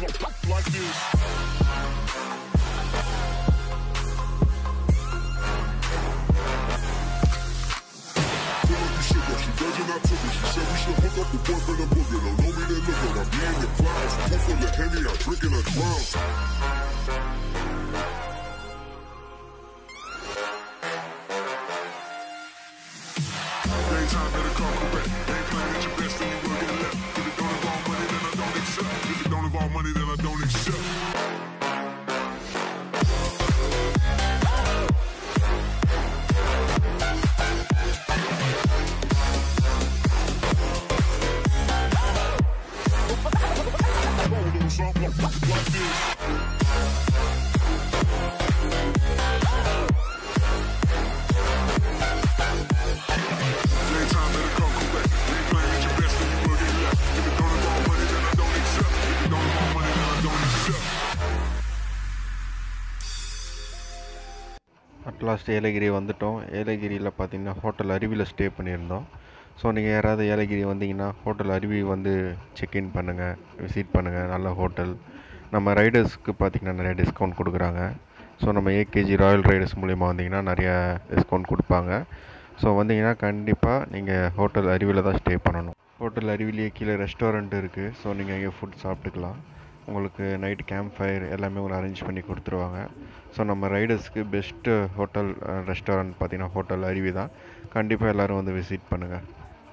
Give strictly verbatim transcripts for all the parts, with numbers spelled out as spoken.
like this. She virgin, I took it. She said we should hook up the boyfriend and boogie. Don't know me, they look at I'm being the clouds. Pool full of Henny, I drink it, I drown. Daytime better come correct. Ain't playing at your best, then you will get left. If it don't involve money, then I don't accept. If it don't involve money, then I don't accept. Last Yelagiri வந்துட்டோம். ஏலகிரியில் பார்த்தீங்கன்னா hotel அருவியில் stay பண்ணியிருந்தோம். So நீங்கள் யாராவது ஏலகிரி வந்தீங்கன்னா hotel அருவி வந்து செக்இன் பண்ணுங்கள், விசிட் பண்ணுங்கள். நல்ல ஹோட்டல். நம்ம ரைடர்ஸ்க்கு பார்த்திங்கன்னா நிறைய டிஸ்கவுண்ட் கொடுக்குறாங்க. ஸோ நம்ம ஏகேஜி ராயல் ரைடர்ஸ் மூலிமா வந்தீங்கன்னா நிறையா டிஸ்கவுண்ட் கொடுப்பாங்க. ஸோ வந்தீங்கன்னா கண்டிப்பாக நீங்கள் ஹோட்டல் அருவியில் தான் ஸ்டே பண்ணணும். ஹோட்டல் அருவிலேயே கீழே ரெஸ்டாரண்ட் இருக்குது. ஸோ நீங்கள் அங்கே ஃபுட் சாப்பிட்டுக்கலாம். உங்களுக்கு நைட் கேம்ப் ஃபயர் எல்லாமே உங்களுக்கு அரேஞ்ச் பண்ணி கொடுத்துருவாங்க. ஸோ நம்ம ரைடர்ஸ்க்கு பெஸ்ட்டு ஹோட்டல் ரெஸ்டாரண்ட் பார்த்திங்கன்னா ஹோட்டல் அருவி தான். கண்டிப்பாக எல்லோரும் வந்து விசிட் பண்ணுங்கள்.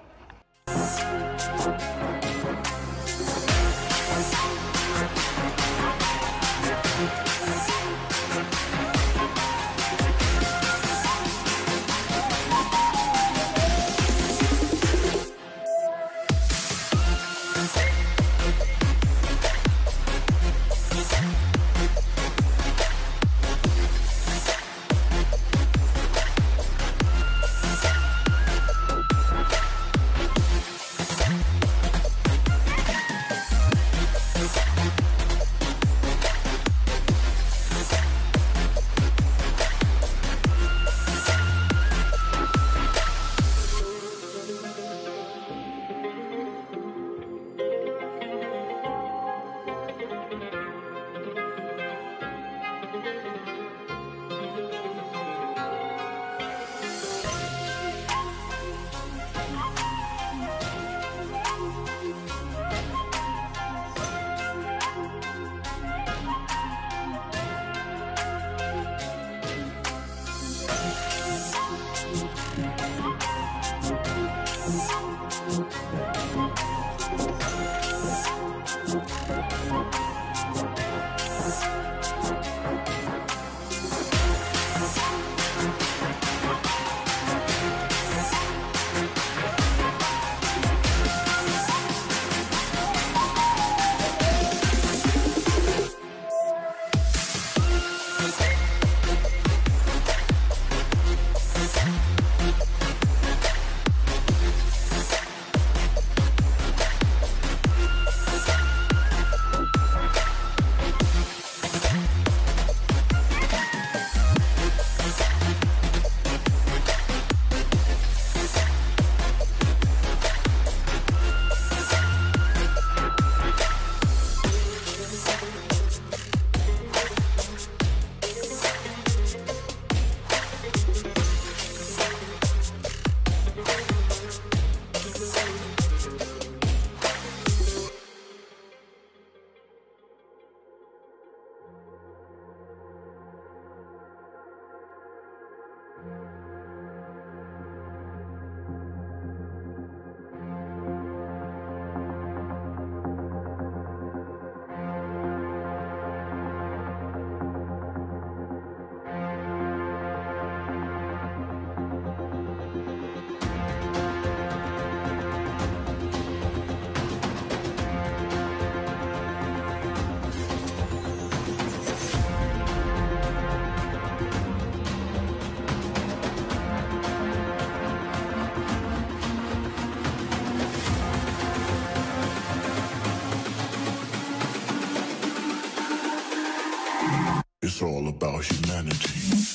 It's all about humanity.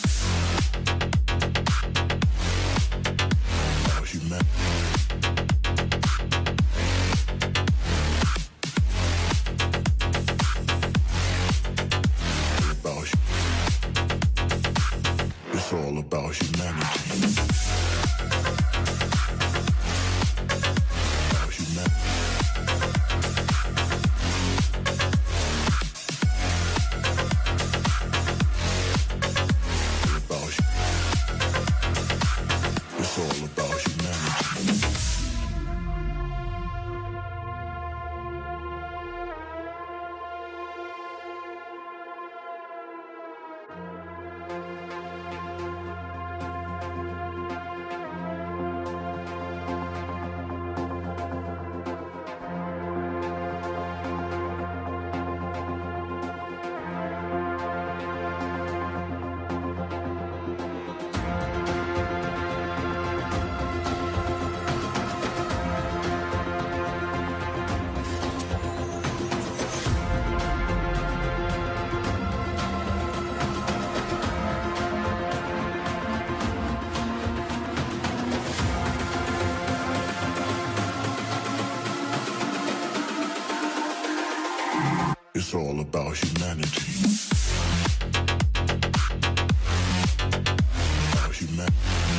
About humanity. It's all about humanity. About humanity.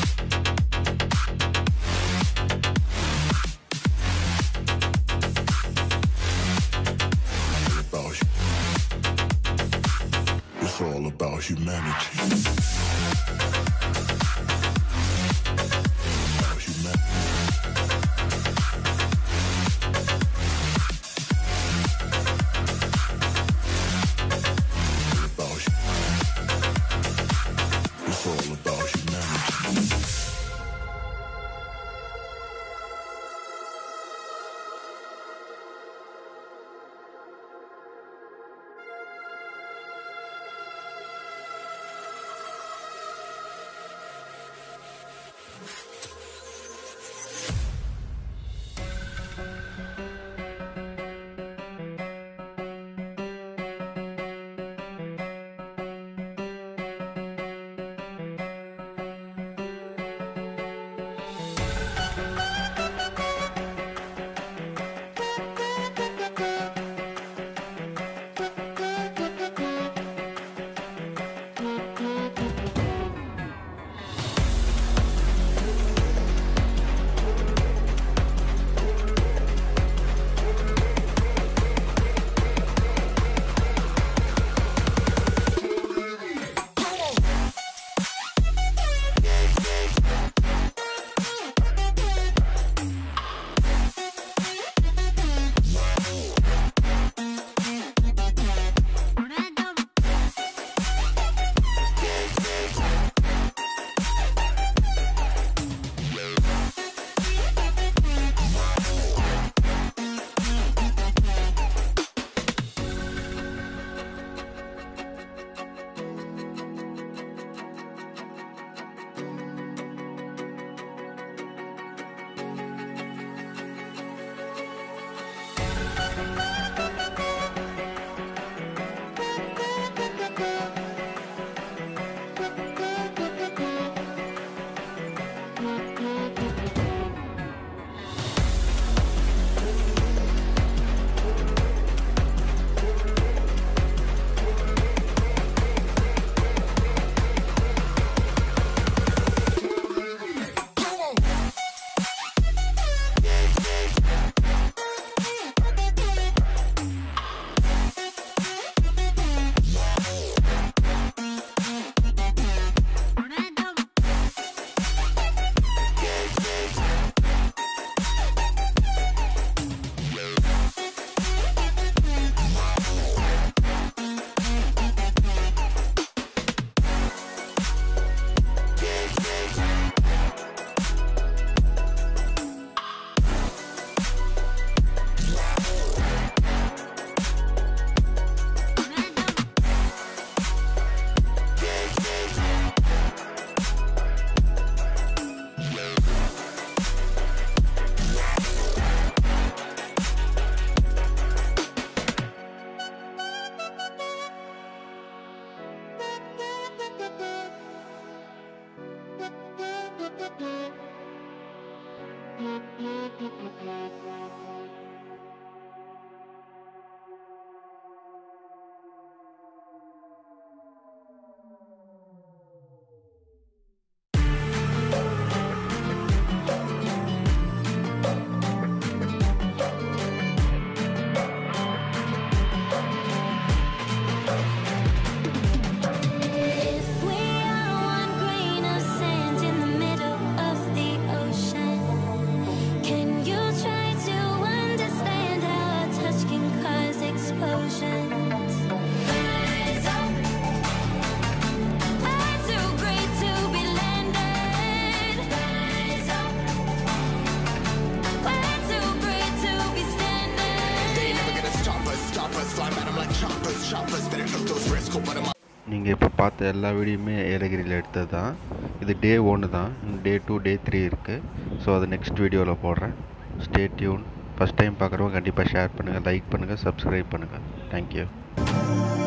About hu- It's all about humanity. About humanity. It's all about humanity. நீங்கள் இப்போ பார்த்த எல்லா வீடியோமே ஏலகிரியில் எடுத்தது தான். இது டே ஒன்று தான், டே டூ டே த்ரீ இருக்குது. ஸோ அது நெக்ஸ்ட் வீடியோவில் போடுறேன். Stay tune. ஃபஸ்ட் டைம் பார்க்குறவங்க கண்டிப்பாக ஷேர் பண்ணுங்கள், லைக் பண்ணுங்கள், சப்ஸ்கிரைப் பண்ணுங்கள். தேங்க்யூ.